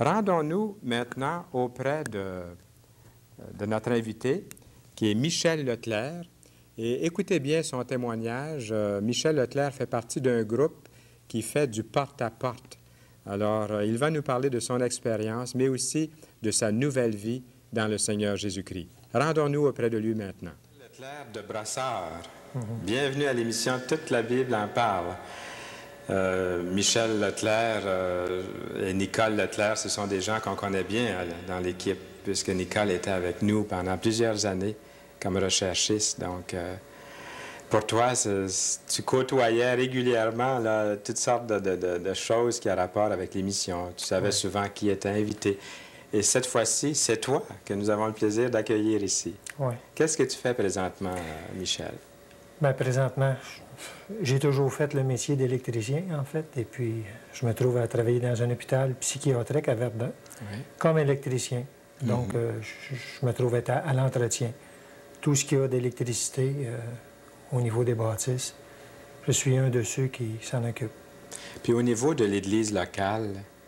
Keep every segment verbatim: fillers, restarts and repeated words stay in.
Rendons-nous maintenant auprès de, de notre invité, qui est Michel Leclerc. Et écoutez bien son témoignage. Euh, Michel Leclerc fait partie d'un groupe qui fait du porte-à-porte. Alors, euh, il va nous parler de son expérience, mais aussi de sa nouvelle vie dans le Seigneur Jésus-Christ. Rendons-nous auprès de lui maintenant. Leclerc de Brassard. Mm-hmm. Bienvenue à l'émission Toute la Bible en parle. Euh, Michel Leclerc euh, et Nicole Leclerc, ce sont des gens qu'on connaît bien euh, dans l'équipe, puisque Nicole était avec nous pendant plusieurs années comme recherchiste. Donc, euh, pour toi, tu côtoyais régulièrement là, toutes sortes de, de, de, de choses qui ont rapport avec l'émission. Tu savais oui. souvent qui était invité. Et cette fois-ci, c'est toi que nous avons le plaisir d'accueillir ici. Oui. Qu'est-ce que tu fais présentement, Michel? Bien, présentement, j'ai toujours fait le métier d'électricien, en fait. Et puis, je me trouve à travailler dans un hôpital psychiatrique à Verdun, oui. comme électricien. Donc, mm-hmm. euh, je, je me trouve être à, à l'entretien. Tout ce qu'il y a d'électricité euh, au niveau des bâtisses, je suis un de ceux qui s'en occupent. Puis au niveau de l'Église locale?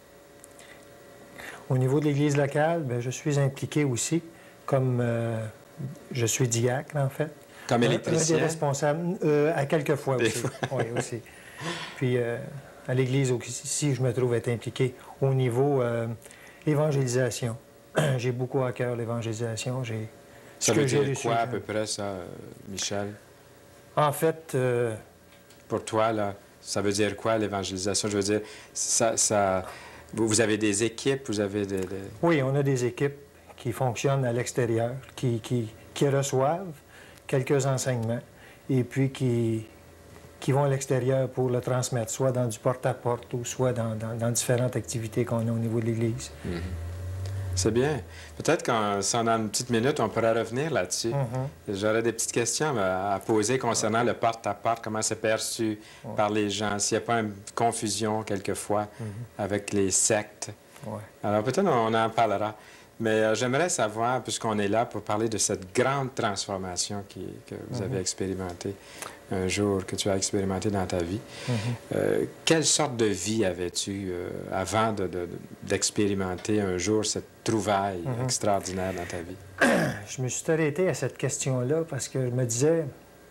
Au niveau de l'Église locale, bien, je suis impliqué aussi, comme euh, je suis diacre, en fait. Comme électricien? Un des responsables, euh, à quelques fois des aussi. Fois. Oui, aussi. Puis euh, à l'Église aussi, je me trouve être impliqué au niveau euh, évangélisation. J'ai beaucoup à cœur l'évangélisation. J'ai Ça veut dire quoi à peu près, ça, Michel? En fait... Euh... Pour toi, là, ça veut dire quoi, l'évangélisation? Je veux dire, ça, ça... vous avez des équipes, vous avez des, des... Oui, on a des équipes qui fonctionnent à l'extérieur, qui, qui, qui reçoivent quelques enseignements et puis qui, qui vont à l'extérieur pour le transmettre, soit dans du porte-à-porte ou soit dans, dans, dans différentes activités qu'on a au niveau de l'Église. Mm-hmm. C'est bien. Peut-être qu'en si on a une petite minute, on pourra revenir là-dessus. Mm-hmm. J'aurais des petites questions à poser concernant le porte-à-porte, comment c'est perçu ouais. par les gens, s'il n'y a pas une confusion quelquefois mm-hmm. avec les sectes. Ouais. Alors peut-être on en parlera. Mais euh, j'aimerais savoir, puisqu'on est là pour parler de cette grande transformation qui, que vous mm-hmm. avez expérimentée un jour, que tu as expérimenté dans ta vie. Mm-hmm. euh, quelle sorte de vie avais-tu euh, avant de, de, d'expérimenter un jour cette trouvaille mm-hmm. extraordinaire dans ta vie? Je me suis arrêté à cette question-là parce que je me disais,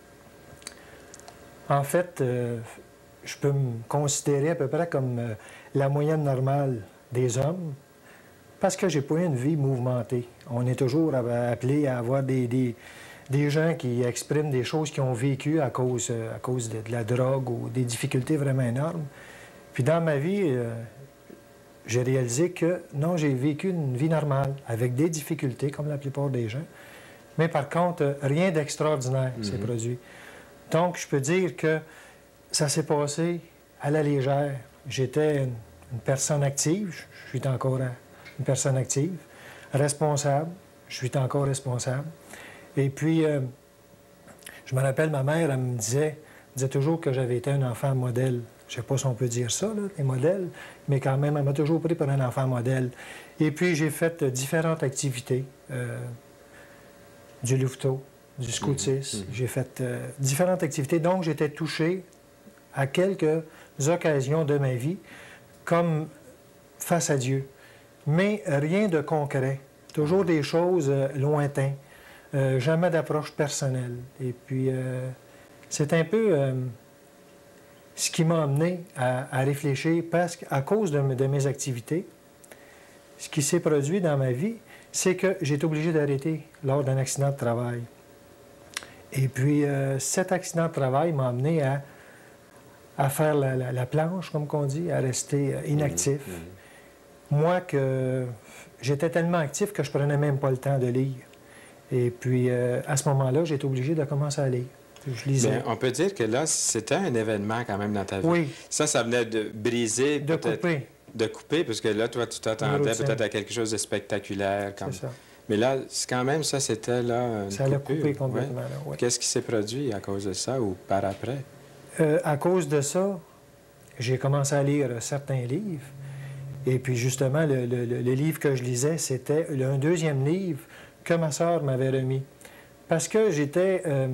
en fait, euh, je peux me considérer à peu près comme euh, la moyenne normale des hommes parce que j'ai pas eu une vie mouvementée. On est toujours appelé à avoir des... des des gens qui expriment des choses qu'ils ont vécues à cause, euh, à cause de, de la drogue ou des difficultés vraiment énormes. Puis dans ma vie, euh, j'ai réalisé que non, j'ai vécu une vie normale, avec des difficultés, comme la plupart des gens. Mais par contre, euh, rien d'extraordinaire mm-hmm. s'est produit. Donc, je peux dire que ça s'est passé à la légère. J'étais une, une personne active, je suis encore une personne active, responsable, je suis encore responsable. Et puis, euh, je me rappelle, ma mère, elle me disait, elle disait toujours que j'avais été un enfant modèle. Je ne sais pas si on peut dire ça, là, les modèles, mais quand même, elle m'a toujours pris pour un enfant modèle. Et puis, j'ai fait euh, différentes activités, euh, du louveteau, du scoutisme. Mm-hmm. J'ai fait euh, différentes activités. Donc, j'étais touché à quelques occasions de ma vie, comme face à Dieu. Mais rien de concret. Toujours des choses euh, lointaines. Euh, jamais d'approche personnelle. Et puis, euh, c'est un peu euh, ce qui m'a amené à, à réfléchir parce qu'à cause de, de mes activités, ce qui s'est produit dans ma vie, c'est que j'ai été obligé d'arrêter lors d'un accident de travail. Et puis, euh, cet accident de travail m'a amené à, à faire la, la, la planche, comme on dit, à rester inactif. Mmh, mmh. Moi, que j'étais tellement actif que je prenais même pas le temps de lire. Et puis, euh, à ce moment-là, j'ai été obligé de commencer à lire. Je lisais. Bien, on peut dire que là, c'était un événement quand même dans ta vie. Oui. Ça, ça venait de briser... De couper. De couper, parce que là, toi, tu t'attendais peut-être à quelque chose de spectaculaire. Comme... C'est ça. Mais là, quand même, ça, c'était là une Ça l'a coupé complètement. Ouais. Là, oui. Qu'est-ce qui s'est produit à cause de ça ou par après? Euh, à cause de ça, j'ai commencé à lire certains livres. Et puis, justement, le, le, le livre que je lisais, c'était un deuxième livre que ma sœur m'avait remis. Parce que j'étais... Euh,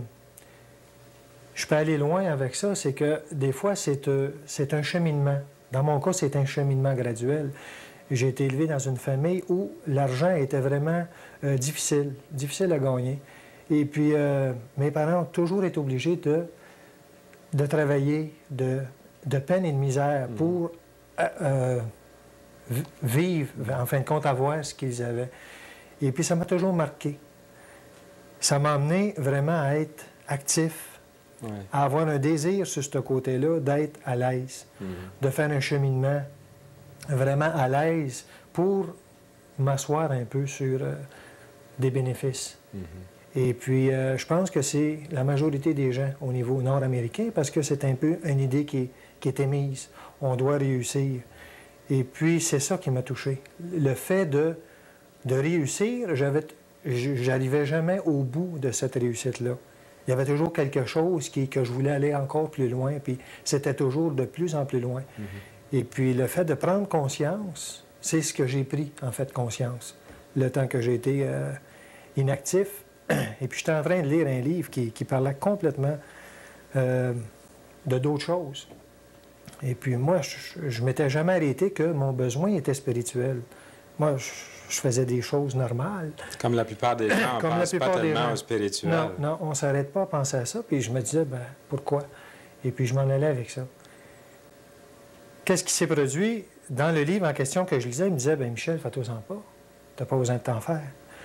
je peux aller loin avec ça, c'est que des fois, c'est euh, c'est un cheminement. Dans mon cas, c'est un cheminement graduel. J'ai été élevé dans une famille où l'argent était vraiment euh, difficile, difficile à gagner. Et puis, euh, mes parents ont toujours été obligés de, de travailler de, de peine et de misère pour euh, euh, vivre, en fin de compte, avoir ce qu'ils avaient. Et puis, ça m'a toujours marqué. Ça m'a amené vraiment à être actif, ouais. à avoir un désir sur ce côté-là, d'être à l'aise, mm-hmm. de faire un cheminement vraiment à l'aise pour m'asseoir un peu sur euh, des bénéfices. Mm-hmm. Et puis, euh, je pense que c'est la majorité des gens au niveau nord-américain parce que c'est un peu une idée qui est, qui est émise. On doit réussir. Et puis, c'est ça qui m'a touché. Le fait de, de réussir, j'avais... J'arrivais jamais au bout de cette réussite-là. Il y avait toujours quelque chose qui, que je voulais aller encore plus loin, puis c'était toujours de plus en plus loin. Mm-hmm. Et puis le fait de prendre conscience, c'est ce que j'ai pris, en fait, conscience, le temps que j'ai été euh, inactif. Et puis j'étais en train de lire un livre qui, qui parlait complètement euh, de d'autres choses. Et puis moi, je ne m'étais jamais arrêté que mon besoin était spirituel. Moi, je, je faisais des choses normales. Comme la plupart des gens, on ne pense pas tellement au spirituel. Non, non, on ne s'arrête pas à penser à ça. Puis je me disais, ben pourquoi? Et puis je m'en allais avec ça. Qu'est-ce qui s'est produit? Dans le livre en question que je lisais, il me disait, ben Michel, fais-toi-en pas. Tu n'as pas besoin de t'en faire.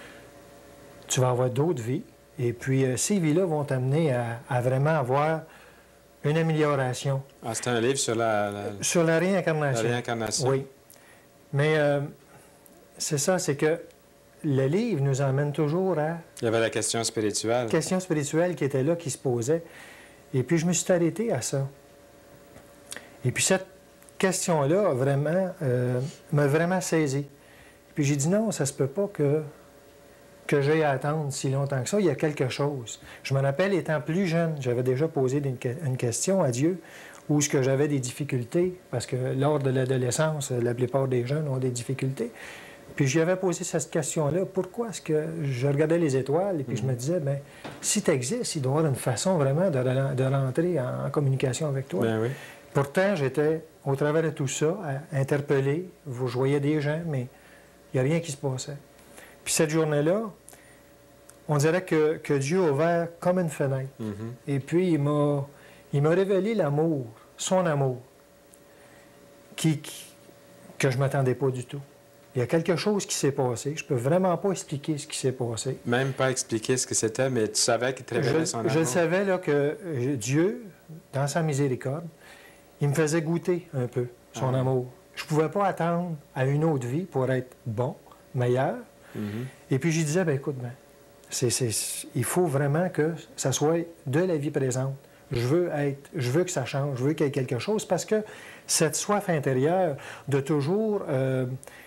Tu vas avoir d'autres vies. Et puis euh, ces vies-là vont t'amener à, à vraiment avoir une amélioration. Ah, c'est un livre sur la... la... Sur la réincarnation. La réincarnation. Oui. Mais... Euh, c'est ça, c'est que le livre nous emmène toujours à... Il y avait la question spirituelle. La question spirituelle qui était là, qui se posait. Et puis, je me suis arrêté à ça. Et puis, cette question-là, vraiment, euh, m'a vraiment saisi. Puis, j'ai dit non, ça se peut pas que, que j'aille à attendre si longtemps que ça. Il y a quelque chose. Je me rappelle, étant plus jeune, j'avais déjà posé une, une question à Dieu où est-ce que j'avais des difficultés, parce que lors de l'adolescence, la plupart des jeunes ont des difficultés. Puis je lui avais posé cette question-là, pourquoi est-ce que je regardais les étoiles et puis mm-hmm. je me disais, bien, si tu existes, il doit y avoir une façon vraiment de, de rentrer en, en communication avec toi. Bien, oui. Pourtant, j'étais, au travers de tout ça, interpellé, je voyais des gens, mais il n'y a rien qui se passait. Puis cette journée-là, on dirait que, que Dieu a ouvert comme une fenêtre. Mm-hmm. Et puis il m'a, il m'a révélé l'amour, son amour, qui, qui, que je ne m'attendais pas du tout. Il y a quelque chose qui s'est passé. Je ne peux vraiment pas expliquer ce qui s'est passé. Même pas expliquer ce que c'était, mais tu savais qu'il te révélait son amour. Je savais là, que Dieu, dans sa miséricorde, il me faisait goûter un peu son ah. amour. Je ne pouvais pas attendre à une autre vie pour être bon, meilleur. Mm-hmm. Et puis je lui disais, bien écoute, ben, c'est, c'est, il faut vraiment que ça soit de la vie présente. Je veux être, je veux que ça change, je veux qu'il y ait quelque chose, parce que cette soif intérieure de toujours... Euh,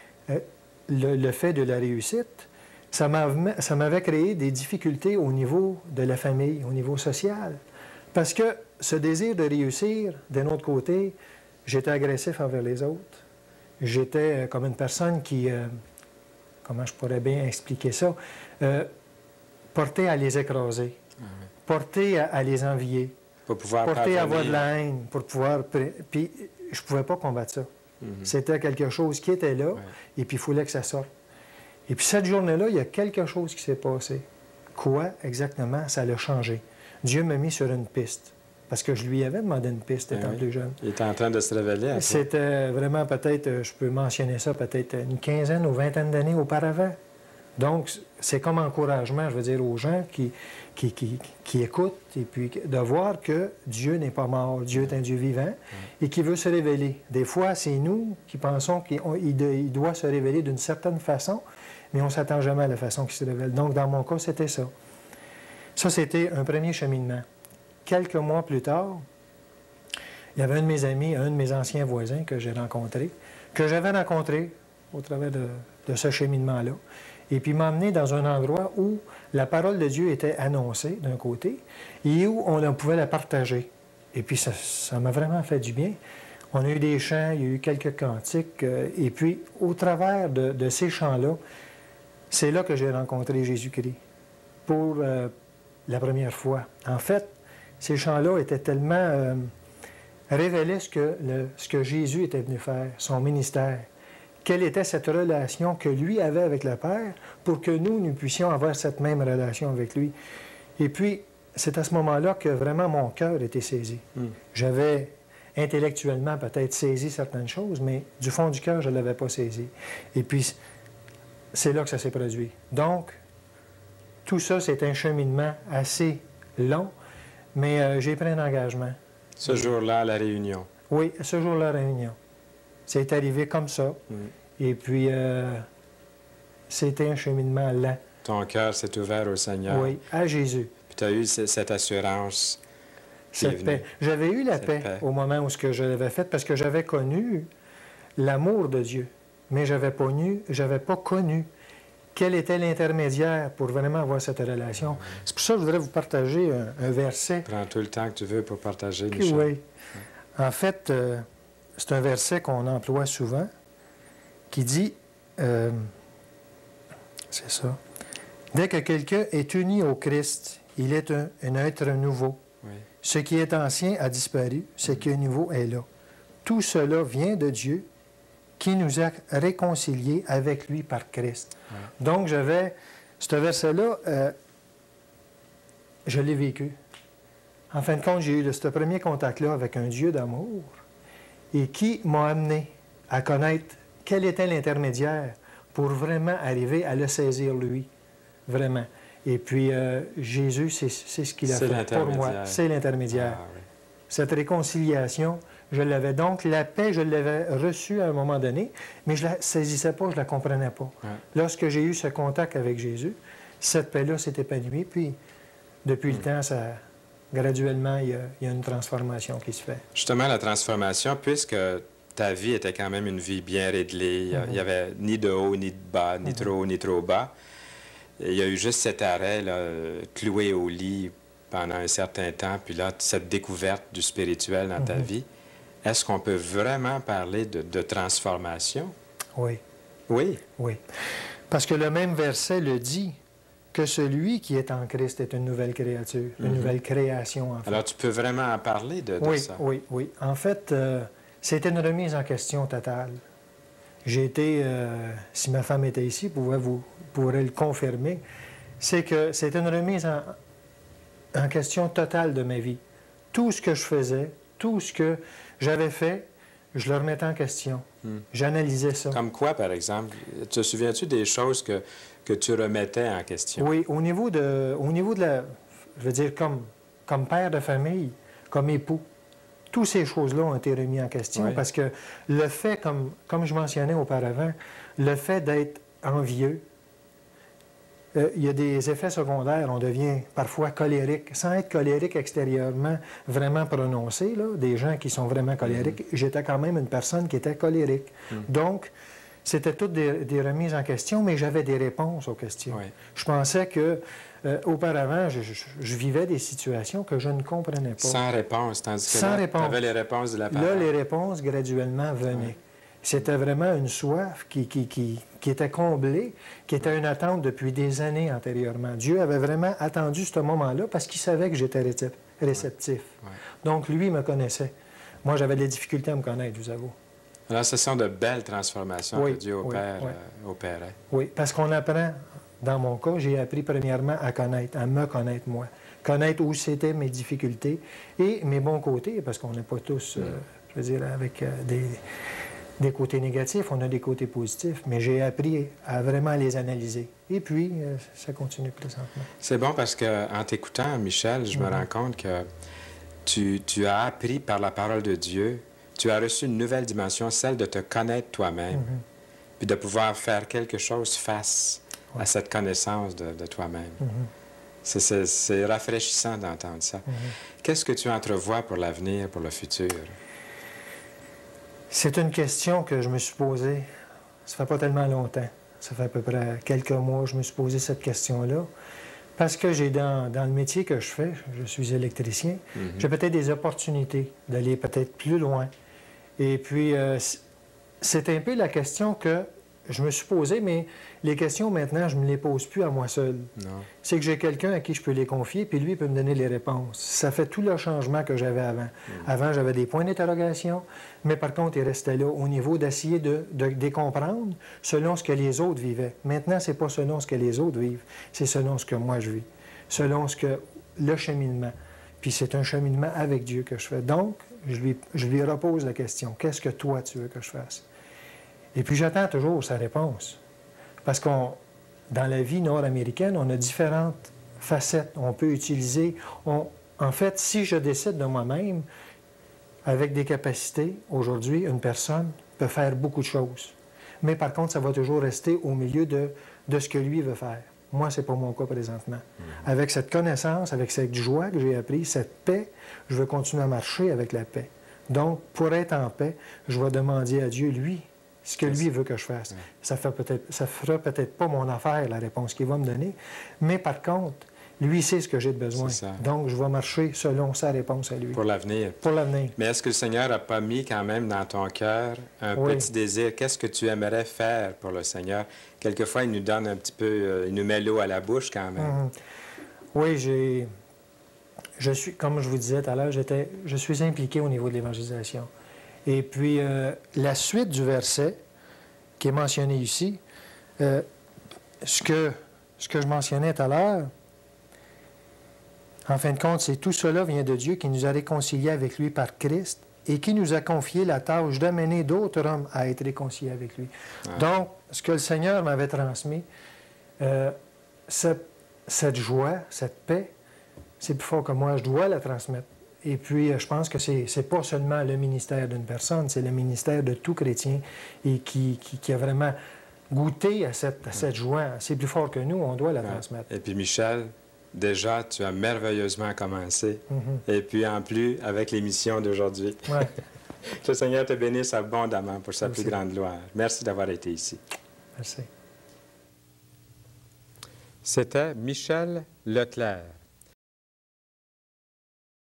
Le, le fait de la réussite, ça m'avait créé des difficultés au niveau de la famille, au niveau social. Parce que ce désir de réussir, d'un autre côté, j'étais agressif envers les autres. J'étais comme une personne qui, euh, comment je pourrais bien expliquer ça, euh, portée à les écraser, mmh. portée à, à les envier, pour pouvoir portée à avoir de la haine, pour pouvoir... Puis je ne pouvais pas combattre ça. Mm-hmm. C'était quelque chose qui était là, ouais. et puis il fallait que ça sorte. Et puis cette journée-là, il y a quelque chose qui s'est passé. Quoi exactement? Ça l'a changé. Dieu m'a mis sur une piste, parce que je lui avais demandé une piste étant oui. plus jeune. Il était en train de se révéler à toi. C'était vraiment peut-être, je peux mentionner ça, peut-être une quinzaine ou vingtaine d'années auparavant. Donc, c'est comme encouragement, je veux dire, aux gens qui, qui, qui, qui écoutent, et puis de voir que Dieu n'est pas mort, Dieu est un Dieu vivant, mm. et qui veut se révéler. Des fois, c'est nous qui pensons qu'il il doit se révéler d'une certaine façon, mais on ne s'attend jamais à la façon qu'il se révèle. Donc, dans mon cas, c'était ça. Ça, c'était un premier cheminement. Quelques mois plus tard, il y avait un de mes amis, un de mes anciens voisins que j'ai rencontré, que j'avais rencontré au travers de, de ce cheminement-là. Et puis m'a emmené dans un endroit où la parole de Dieu était annoncée d'un côté et où on pouvait la partager. Et puis ça, ça m'a vraiment fait du bien. On a eu des chants, il y a eu quelques cantiques. Euh, et puis au travers de, de ces chants-là, c'est là que j'ai rencontré Jésus-Christ pour euh, la première fois. En fait, ces chants-là étaient tellement... Euh, révélaient ce que, le, ce que Jésus était venu faire, son ministère, quelle était cette relation que lui avait avec le Père pour que nous, nous puissions avoir cette même relation avec lui. Et puis, c'est à ce moment-là que vraiment mon cœur était saisi. Mm. J'avais intellectuellement peut-être saisi certaines choses, mais du fond du cœur, je ne l'avais pas saisi. Et puis, c'est là que ça s'est produit. Donc, tout ça, c'est un cheminement assez long, mais euh, j'ai pris un engagement. Ce jour-là, à la réunion. Oui, ce jour-là, à la réunion. C'est arrivé comme ça. Mm. Et puis, euh, c'était un cheminement lent. Ton cœur s'est ouvert au Seigneur. Oui, à Jésus. Puis tu as eu cette assurance. Cette paix. J'avais eu la paix, paix au moment où ce que je l'avais fait, parce que j'avais connu l'amour de Dieu, mais je n'avais pas, pas connu quel était l'intermédiaire pour vraiment avoir cette relation. Mm. C'est pour ça que je voudrais vous partager un, un verset. Prends tout le temps que tu veux pour partager, Michel. Oui. En fait, euh, c'est un verset qu'on emploie souvent, qui dit, euh, c'est ça, « Dès que quelqu'un est uni au Christ, il est un, un être nouveau. Oui. Ce qui est ancien a disparu, ce qui est nouveau est là. Tout cela vient de Dieu, qui nous a réconciliés avec lui par Christ. Oui. » Donc, j'avais, ce verset-là, euh, je l'ai vécu. En fin de compte, j'ai eu ce premier contact-là avec un Dieu d'amour et qui m'a amené à connaître quel était l'intermédiaire pour vraiment arriver à le saisir, lui. Vraiment. Et puis, euh, Jésus, c'est ce qu'il a fait pour moi. C'est l'intermédiaire. Ah, oui. Cette réconciliation, je l'avais. Donc, la paix, je l'avais reçue à un moment donné, mais je ne la saisissais pas, je ne la comprenais pas. Ouais. Lorsque j'ai eu ce contact avec Jésus, cette paix-là s'est épanouie. Puis, depuis mm. le temps, ça... Graduellement, il y, a, il y a une transformation qui se fait. Justement, la transformation, puisque ta vie était quand même une vie bien réglée, mm-hmm. il n'y avait ni de haut, ni de bas, ni mm-hmm. trop haut, ni trop bas. Et il y a eu juste cet arrêt, là, cloué au lit pendant un certain temps, puis là, cette découverte du spirituel dans mm-hmm. ta vie. Est-ce qu'on peut vraiment parler de, de transformation? Oui. Oui? Oui. Parce que le même verset le dit. Que celui qui est en Christ est une nouvelle créature, une mm-hmm. nouvelle création, en fait. Alors, tu peux vraiment en parler de, de oui, ça? Oui, oui. En fait, euh, c'était une remise en question totale. J'ai été, euh, si ma femme était ici, pourrait vous pourrait le confirmer, c'est que c'était une remise en, en question totale de ma vie. Tout ce que je faisais, tout ce que j'avais fait, je le remettais en question. Mm. J'analysais ça. Comme quoi, par exemple? Te souviens-tu des choses que... que tu remettais en question? Oui, au niveau de, au niveau de la... Je veux dire, comme, comme père de famille, comme époux, toutes ces choses-là ont été remises en question oui. parce que le fait, comme, comme je mentionnais auparavant, le fait d'être envieux, euh, il y a des effets secondaires. On devient parfois colérique, sans être colérique extérieurement vraiment prononcé, là, des gens qui sont vraiment colériques. Mm-hmm. J'étais quand même une personne qui était colérique. Mm-hmm. Donc, c'était toutes des, des remises en question, mais j'avais des réponses aux questions. Oui. Je pensais que, euh, auparavant, je, je, je vivais des situations que je ne comprenais pas. Sans réponse, tandis que là, tu avais les réponses de la parole. Là, les réponses, graduellement, venaient. Oui. C'était vraiment une soif qui, qui, qui, qui était comblée, qui était une attente depuis des années antérieurement. Dieu avait vraiment attendu ce moment-là parce qu'il savait que j'étais réceptif. Oui. Oui. Donc, lui, il me connaissait. Moi, j'avais des difficultés à me connaître, je vous avoue. Alors, ce sont de belles transformations oui, que Dieu opère, oui, oui. Euh, opérait. Oui, parce qu'on apprend, dans mon cas, j'ai appris premièrement à connaître, à me connaître moi. Connaître où c'était mes difficultés et mes bons côtés, parce qu'on n'est pas tous, mm. euh, je veux dire, avec euh, des, des côtés négatifs, on a des côtés positifs, mais j'ai appris à vraiment les analyser. Et puis, euh, ça continue présentement. C'est bon parce qu'en t'écoutant, Michel, je mm-hmm. me rends compte que tu, tu as appris par la parole de Dieu. Tu as reçu une nouvelle dimension, celle de te connaître toi-même, mm-hmm. puis de pouvoir faire quelque chose face ouais. à cette connaissance de, de toi-même. Mm-hmm. C'est rafraîchissant d'entendre ça. Mm-hmm. Qu'est-ce que tu entrevois pour l'avenir, pour le futur? C'est une question que je me suis posée, ça fait pas tellement longtemps. Ça fait à peu près quelques mois que je me suis posé cette question-là. Parce que j'ai dans, dans le métier que je fais, je suis électricien, mm-hmm. j'ai peut-être des opportunités d'aller peut-être plus loin. Et puis, euh, c'est un peu la question que je me suis posé, mais les questions maintenant, je ne me les pose plus à moi seul. C'est que j'ai quelqu'un à qui je peux les confier, puis lui peut me donner les réponses. Ça fait tout le changement que j'avais avant. Mm. Avant, j'avais des points d'interrogation, mais par contre, il restait là au niveau d'essayer de, de, de les comprendre selon ce que les autres vivaient. Maintenant, ce n'est pas selon ce que les autres vivent, c'est selon ce que moi je vis, selon ce que le cheminement. Puis c'est un cheminement avec Dieu que je fais. Donc, je lui, je lui repose la question, qu'est-ce que toi tu veux que je fasse? Et puis j'attends toujours sa réponse. Parce qu'on, dans la vie nord-américaine, on a différentes facettes. On peut utiliser... On, en fait, si je décide de moi-même, avec des capacités, aujourd'hui, une personne peut faire beaucoup de choses. Mais par contre, ça va toujours rester au milieu de, de ce que lui veut faire. Moi, ce n'est pas mon cas présentement. Mm-hmm. Avec cette connaissance, avec cette joie que j'ai apprise, cette paix, je veux continuer à marcher avec la paix. Donc, pour être en paix, je vais demander à Dieu, lui, ce que lui veut que je fasse. Mm. Ça fait peut-être, ça fera peut-être pas mon affaire, la réponse qu'il va me donner, mais par contre, lui sait ce que j'ai de besoin. Donc, je vais marcher selon sa réponse à lui. Pour l'avenir. Pour l'avenir. Mais est-ce que le Seigneur n'a pas mis quand même dans ton cœur un oui. petit désir? Qu'est-ce que tu aimerais faire pour le Seigneur? Quelquefois, il nous donne un petit peu, euh, il nous met l'eau à la bouche quand même. Mm-hmm. Oui, j'ai... Je suis, comme je vous disais tout à l'heure, j'étais, je suis impliqué au niveau de l'évangélisation. Et puis, euh, la suite du verset qui est mentionné ici, euh, ce, que, ce que je mentionnais tout à l'heure, en fin de compte, c'est tout cela vient de Dieu qui nous a réconciliés avec lui par Christ et qui nous a confié la tâche d'amener d'autres hommes à être réconciliés avec lui. Ah. Donc, ce que le Seigneur m'avait transmis, euh, cette, cette joie, cette paix, c'est plus fort que moi, je dois la transmettre. Et puis, je pense que ce n'est pas seulement le ministère d'une personne, c'est le ministère de tout chrétien et qui, qui, qui a vraiment goûté à cette, à cette joie. C'est plus fort que nous, on doit la ouais. transmettre. Et puis, Michel, déjà, tu as merveilleusement commencé. Mm-hmm. Et puis, en plus, avec l'émission d'aujourd'hui. Ouais. Que le Seigneur te bénisse abondamment pour sa Merci. Plus grande gloire. Merci d'avoir été ici. Merci. C'était Michel Leclerc.